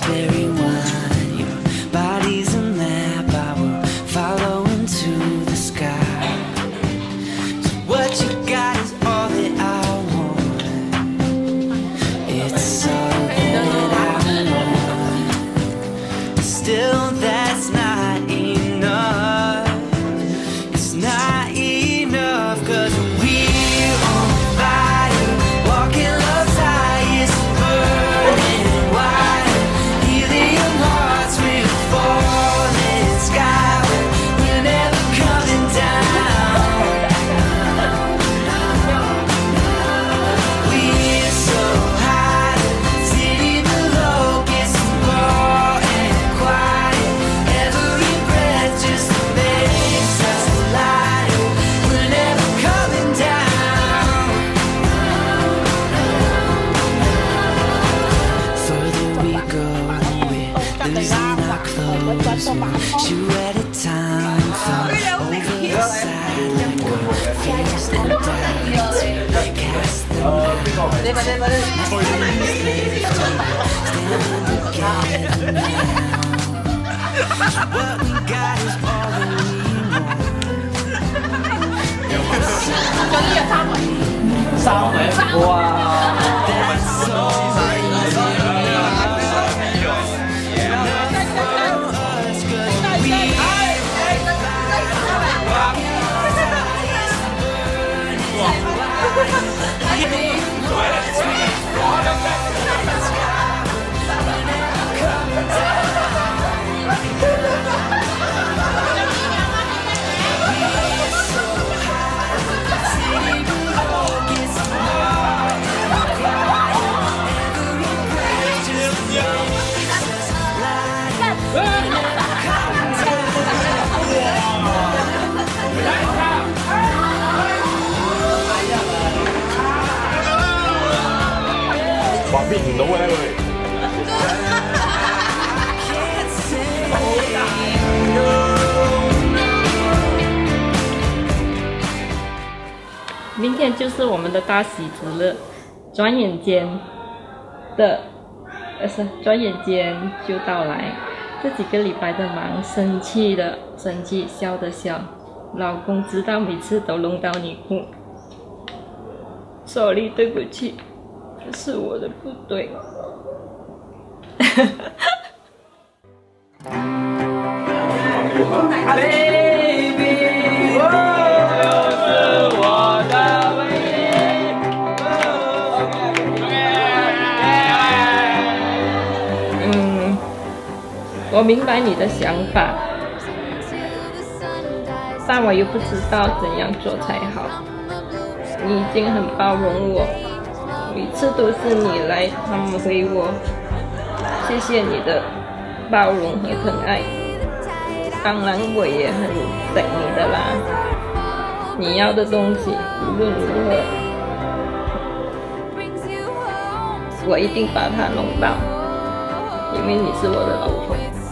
very one. Your body's a map I will follow into the sky. So what you got is all that I want. It's all that I want. Still, that's not enough. It's not enough, 'cause we're on fire, walking love's highest, burning wide. Helium hearts, we're falling skyward. We're never coming down. We're so high, city below gets more and quiet. Every breath just makes us lighter. We're never coming down. Further we go, we're losing our clothes. Shoe at a time, fall over the side like our fears and doubts. Cast them out. Standing together now. What we got is all that we want. 3回，哇！ That's all that is us, 'cause we 話邊唔到嘅咧佢。 明天就是我们的大喜之日，转眼间就到来。这几个礼拜的忙，生气的生气，笑的笑。老公知道每次都弄到你哭，sorry， 对不起，是我的不对。我明白你的想法，但我又不知道怎样做才好。你已经很包容我，每次都是你来安慰我，谢谢你的包容和疼爱。当然，我也很等你的啦。你要的东西，无论如何，我一定把它弄到，因为你是我的老婆。